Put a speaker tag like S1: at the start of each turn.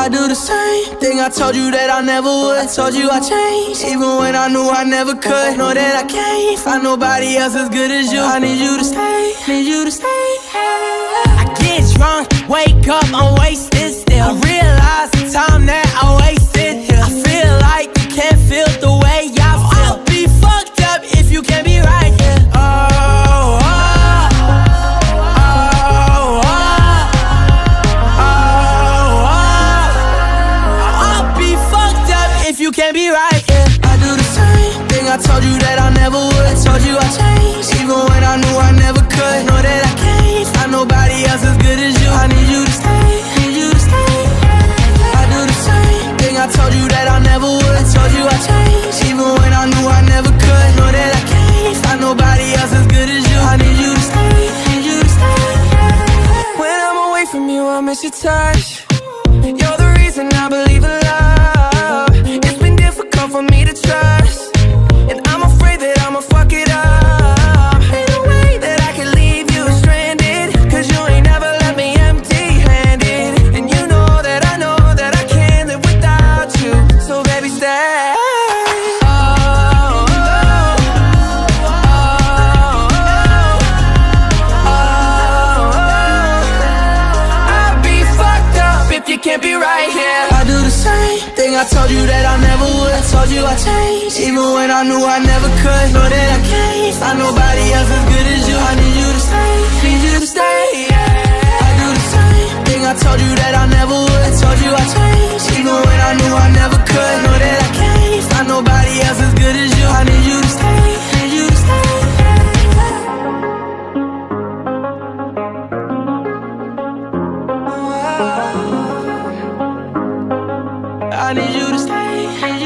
S1: I do the same thing I told you that I never would. I told you I changed, even when I knew I never could. Know that I can't find nobody else as good as you. I need you to stay, need you to stay. I get drunk, wake up, I'm wasted still. I realize the time that I wasted here. I feel like you can't feel the way I feel. I'll be fucked up if you can't be right here. You can't be right, yeah. I do the same thing I told you that I never would. I told you I changed, even when I knew I never could. Know that I can't find nobody else as good as you. I need you to stay, need you to stay. I do the same thing I told you that I never would. I told you I changed, even when I knew I never could. Know that I can't find nobody else as good as you. I need you to stay, need you to stay. When I'm away from you, I miss your touch. You're the reason I believe in love. For me to trust, and I'm afraid that I'ma fuck it up. Ain't no way that I can leave you stranded, cause you ain't never left me empty-handed. And you know that I can't live without you. So baby, stay. I'll be fucked up if you can't be right here. I do the same thing I told you that I never would. I told you I changed, even when I knew I never could. Know that I can't find nobody else as good as you. I need you to stay, need you to stay, yeah. I do the same thing I told you that I never would. I told you I changed, even when I knew I never could. Know that I can't find nobody else as good as you. I need you to stay, need you to stay. I need you to stay.